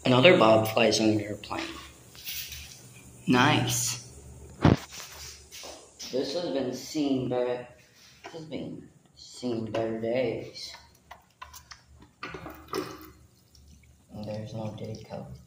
Another Bob flies on an airplane. Nice. This has been seen better days. And there's no day cover.